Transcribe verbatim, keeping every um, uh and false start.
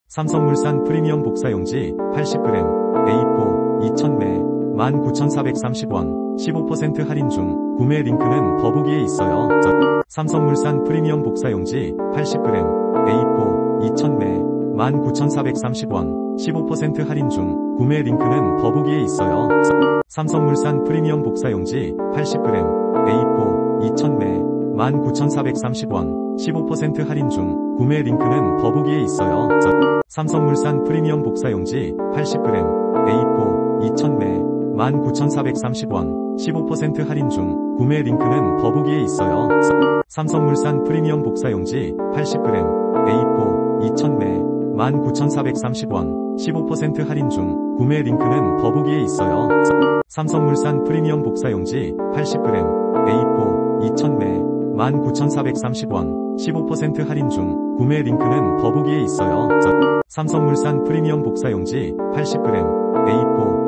삼성물산 프리미엄 복사용지 팔십 그램 에이 사 이천 매 만 구천사백삼십 원 십오 퍼센트 할인 중. 구매 링크는 더보기에 있어요. 삼성물산 프리미엄 복사용지 팔십 그램 에이 사 이천 매 만 구천사백삼십 원 십오 퍼센트 할인 중. 구매 링크는 더보기에 있어요. 삼성물산 프리미엄 복사용지 팔십 그램 에이 사 이천 매 만 구천사백삼십 원 십오 퍼센트 할인 중. 구매 링크는 더보기에 있어요. 삼성물산 프리미엄 복사용지 팔십 그램 에이 사 이천 매 만 구천사백삼십 원 십오 퍼센트 할인 중. 구매 링크는 더보기에 있어요. 삼성물산 프리미엄 복사용지 팔십 그램 에이 사 이천 매 만 구천사백삼십 원 십오 퍼센트 할인 중. 구매 링크는 더보기에 있어요. 삼성물산 프리미엄 복사용지 팔십 그램 에이 사 이천 매 만 구천사백삼십 원 십오 퍼센트 할인 중. 구매 링크는 더보기에 있어요. 삼성물산 프리미엄 복사용지 팔십 그램 에이 사